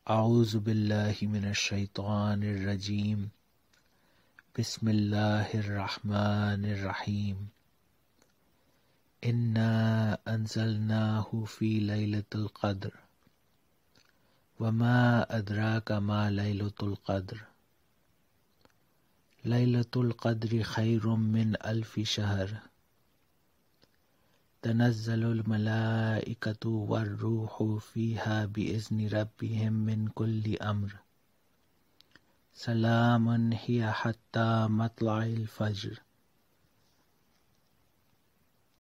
औज़ु बिल्लाहि मिनश शैतानिर रजीम। बिस्मिल्लाहिर रहमानिर रहीम। इन्ना अंज़लनाहु फ़ी लैलतिल क़द्र वमा अदराका मा लैलतुल क़द्र। लैलतुल क़द्रि खैरुम मिन अल्फ़ि शहर। तनज़्ज़लुल मलाइकतु वर्रूहु फ़ीहा बिइज़्नि रब्बिहिम मिन कुल्लि अम्र। सलामुन हिय हत्ता मत्लइल फ़ज्र।